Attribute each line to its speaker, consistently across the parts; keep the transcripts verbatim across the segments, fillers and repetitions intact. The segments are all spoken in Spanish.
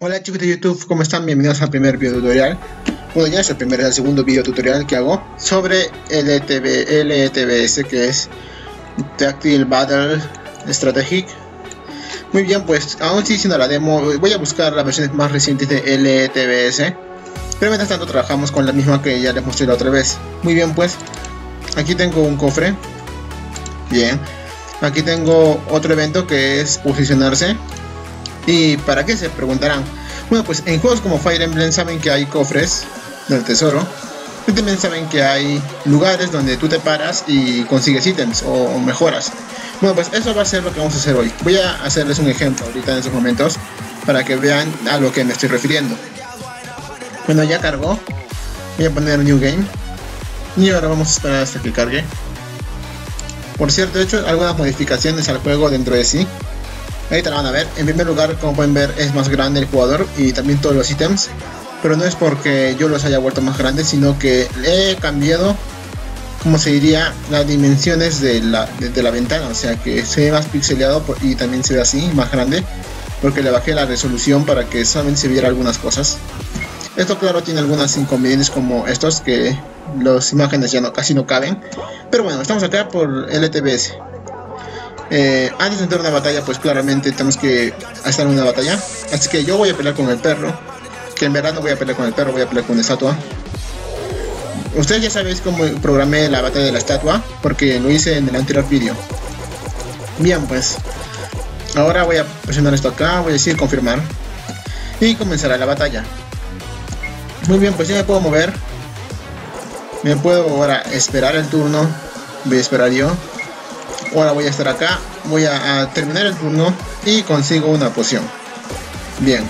Speaker 1: Hola chicos de YouTube, ¿cómo están? Bienvenidos al primer video tutorial. Bueno, ya es el primer, el segundo video tutorial que hago sobre L T B S, que es Tactical Battle Strategic. Muy bien, pues aún estoy haciendo la demo. Voy a buscar las versiones más recientes de L T B S, pero mientras tanto trabajamos con la misma que ya les mostré la otra vez. Muy bien, pues aquí tengo un cofre. Bien, aquí tengo otro evento que es posicionarse. ¿Y para qué? Se preguntarán. Bueno, pues en juegos como Fire Emblem saben que hay cofres del tesoro. Y también saben que hay lugares donde tú te paras y consigues ítems o mejoras. Bueno, pues eso va a ser lo que vamos a hacer hoy. Voy a hacerles un ejemplo ahorita en estos momentos para que vean a lo que me estoy refiriendo. Bueno, ya cargó. Voy a poner New Game. Y ahora vamos a esperar hasta que cargue. Por cierto, he hecho algunas modificaciones al juego dentro de sí. Ahorita la van a ver. En primer lugar, como pueden ver, es más grande el jugador y también todos los ítems. Pero no es porque yo los haya vuelto más grandes, sino que he cambiado, como se diría, las dimensiones de la, de, de la ventana. O sea que se ve más pixeleado y también se ve así, más grande. Porque le bajé la resolución para que solamente se viera algunas cosas. Esto claro tiene algunos inconvenientes como estos, que las imágenes ya no, casi no caben. Pero bueno, estamos acá por L T B S. Eh, antes de entrar a una batalla, pues claramente tenemos que hacer una batalla. Así que yo voy a pelear con el perro. Que en verdad no voy a pelear con el perro, voy a pelear con la estatua. Ustedes ya sabéis cómo programé la batalla de la estatua, porque lo hice en el anterior vídeo. Bien, pues ahora voy a presionar esto acá, voy a decir confirmar. Y comenzará la batalla. Muy bien, pues ya me puedo mover. Me puedo ahora esperar el turno. Voy a esperar yo. Ahora voy a estar acá, voy a, a terminar el turno y consigo una poción. Bien.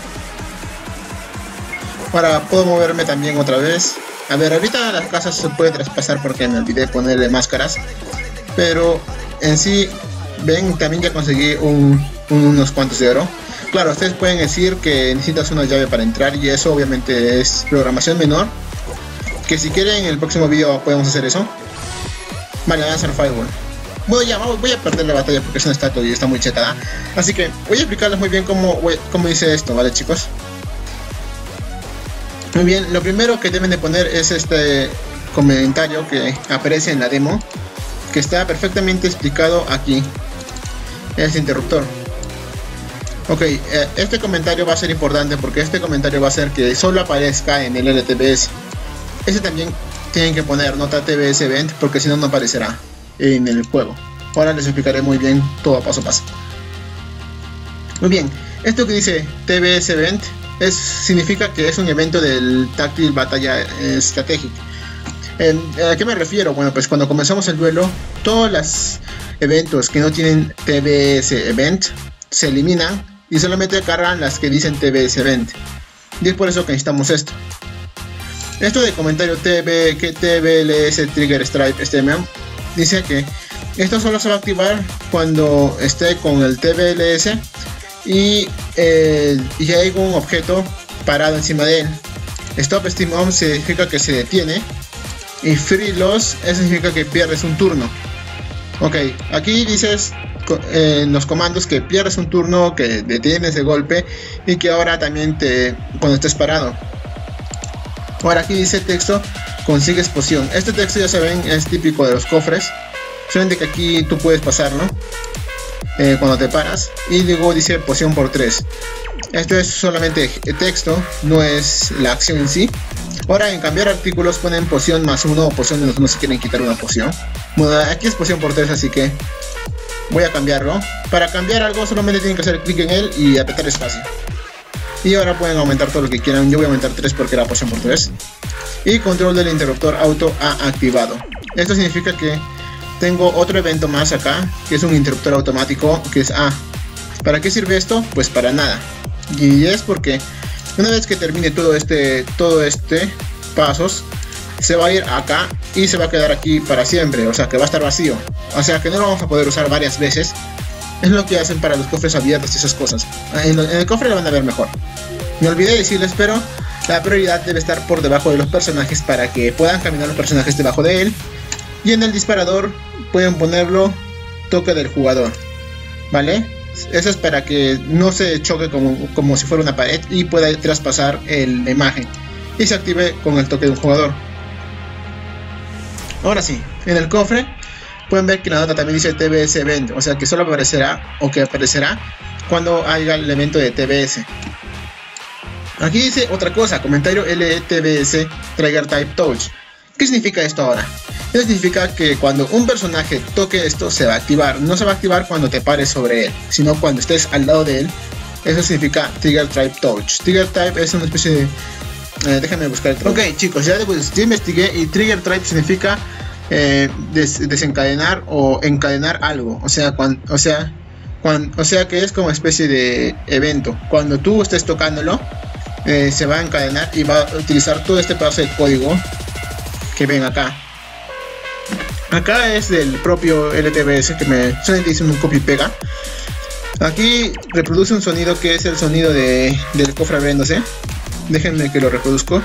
Speaker 1: Ahora puedo moverme también otra vez. A ver, ahorita las casas se puede traspasar porque me olvidé ponerle máscaras. Pero en sí, ven, también ya conseguí un, un, unos cuantos de oro. Claro, ustedes pueden decir que necesitas una llave para entrar y eso obviamente es programación menor. Que si quieren en el próximo video podemos hacer eso. Vale, voy a hacer Firewall. Bueno, ya voy a perder la batalla porque es una estatua y está muy chetada. Así que voy a explicarles muy bien cómo, cómo dice esto, ¿vale, chicos? Muy bien, lo primero que deben de poner es este comentario que aparece en la demo, que está perfectamente explicado aquí. Es interruptor. Ok, eh, este comentario va a ser importante porque este comentario va a hacer que solo aparezca en el L T B S. Ese también tienen que poner nota T B S Event porque si no, no aparecerá en el juego. Ahora les explicaré muy bien todo paso a paso. Muy bien, esto que dice T B S Event es, significa que es un evento del Tactical Battle Strategic. ¿A qué me refiero? Bueno, pues cuando comenzamos el duelo, todos los eventos que no tienen T B S Event se eliminan y solamente cargan las que dicen T B S Event. Y es por eso que necesitamos esto. Esto de comentario T B, que T B L S Trigger Stripe S T M dice que esto solo se va a activar cuando esté con el T B L S y, eh, y hay un objeto parado encima de él. Stop Steam On significa que se detiene y Free Loss significa que pierdes un turno. Ok, aquí dices eh, en los comandos que pierdes un turno, que detienes de golpe y que ahora también te cuando estés parado. Ahora aquí dice texto, consigues poción. Este texto ya saben es típico de los cofres. Solamente que aquí tú puedes pasarlo eh, cuando te paras. Y luego dice poción por tres. Esto es solamente texto, no es la acción en sí. Ahora en cambiar artículos ponen poción más uno o poción menos uno si quieren quitar una poción. Bueno, aquí es poción por tres, así que voy a cambiarlo. Para cambiar algo solamente tienen que hacer clic en él y apretar espacio. Y ahora pueden aumentar todo lo que quieran. Yo voy a aumentar tres porque era poción por tres. Y control del interruptor auto ha activado. Esto significa que tengo otro evento más acá, que es un interruptor automático, que es A. ¿Para qué sirve esto? Pues para nada. Y es porque una vez que termine todo este, todo este pasos, se va a ir acá y se va a quedar aquí para siempre. O sea que va a estar vacío. O sea que no lo vamos a poder usar varias veces. Es lo que hacen para los cofres abiertos y esas cosas. En el cofre lo van a ver mejor. Me olvidé decirles, pero la prioridad debe estar por debajo de los personajes para que puedan caminar los personajes debajo de él. Y en el disparador pueden ponerlo toque del jugador, ¿vale? Eso es para que no se choque como, como si fuera una pared y pueda traspasar el, la imagen y se active con el toque de un jugador. Ahora sí, en el cofre pueden ver que la nota también dice T B S Event, o sea que solo aparecerá o que aparecerá cuando haya el evento de T B S. Aquí dice otra cosa, comentario L T B S Trigger Type Touch. ¿Qué significa esto ahora? Esto significa que cuando un personaje toque esto se va a activar. No se va a activar cuando te pares sobre él, sino cuando estés al lado de él. Eso significa Trigger Type Touch. Trigger Type es una especie de... Eh, déjame buscar el... Ok chicos, ya, pues, ya investigué y Trigger Type significa eh, des desencadenar o encadenar algo. O sea, cuando, o, sea, cuando, o sea que es como especie de evento. Cuando tú estés tocándolo, eh, se va a encadenar y va a utilizar todo este pedazo de código que ven acá. Acá es del propio L T B S que me solamente hice un copy y pega. Aquí reproduce un sonido que es el sonido de, del cofre abriéndose. Déjenme que lo reproduzco.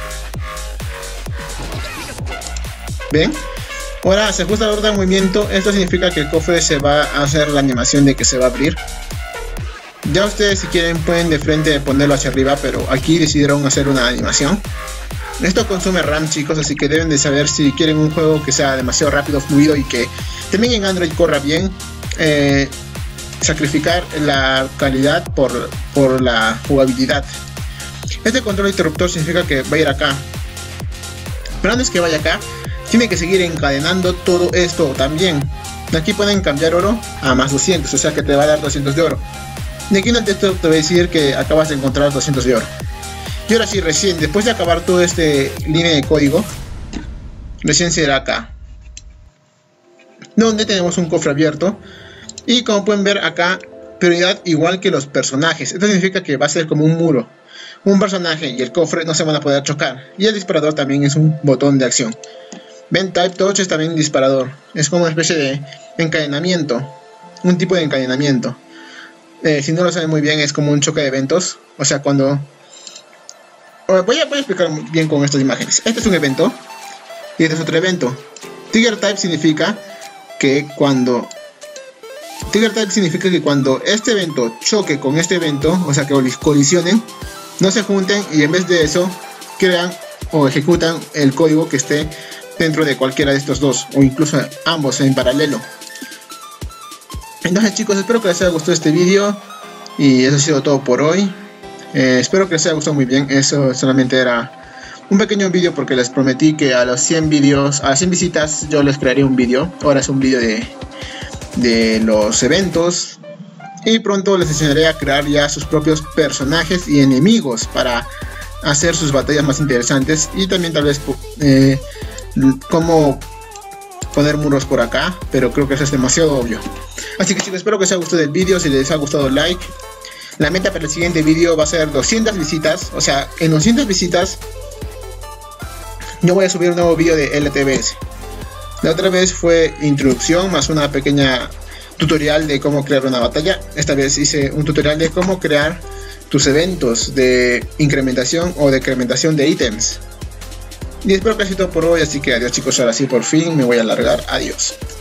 Speaker 1: ¿Ven? Ahora se ajusta la orden de movimiento. Esto significa que el cofre se va a hacer la animación de que se va a abrir. Ya ustedes si quieren pueden de frente ponerlo hacia arriba, pero aquí decidieron hacer una animación. Esto consume RAM chicos, así que deben de saber si quieren un juego que sea demasiado rápido, fluido y que también en Android corra bien. Eh, sacrificar la calidad por, por la jugabilidad. Este control interruptor significa que va a ir acá. Pero antes que vaya acá, tiene que seguir encadenando todo esto también. Aquí pueden cambiar oro a más doscientos, o sea que te va a dar doscientos de oro. Y aquí en el texto te va a decir que acabas de encontrar doscientos de oro. Y ahora sí, recién, después de acabar toda esta línea de código, recién será acá, donde tenemos un cofre abierto. Y como pueden ver acá, prioridad igual que los personajes. Esto significa que va a ser como un muro. Un personaje y el cofre no se van a poder chocar. Y el disparador también es un botón de acción. Ven, Type Touch es también un disparador. Es como una especie de encadenamiento. Un tipo de encadenamiento. Eh, si no lo saben muy bien, es como un choque de eventos. O sea, cuando... Voy a, voy a explicar bien con estas imágenes. Este es un evento y este es otro evento. Trigger Type significa que cuando Trigger Type significa que cuando este evento choque con este evento, o sea que colisionen, no se junten y en vez de eso crean o ejecutan el código que esté dentro de cualquiera de estos dos o incluso ambos en paralelo. Entonces chicos, espero que les haya gustado este vídeo y eso ha sido todo por hoy. Eh, espero que les haya gustado muy bien. Eso solamente era un pequeño vídeo porque les prometí que a los cien vídeos, a las cien visitas yo les crearía un vídeo. Ahora es un vídeo de, de los eventos y pronto les enseñaré a crear ya sus propios personajes y enemigos para hacer sus batallas más interesantes y también tal vez eh, cómo poner muros por acá, pero creo que eso es demasiado obvio. Así que chicos, espero que les haya gustado el vídeo. Si les ha gustado, like. La meta para el siguiente vídeo va a ser doscientas visitas. O sea, en doscientas visitas yo voy a subir un nuevo vídeo de L T B S. La otra vez fue introducción más una pequeña tutorial de cómo crear una batalla. Esta vez hice un tutorial de cómo crear tus eventos de incrementación o decrementación de ítems. Y espero que haya sido todo por hoy. Así que adiós chicos, ahora sí por fin me voy a largar. Adiós.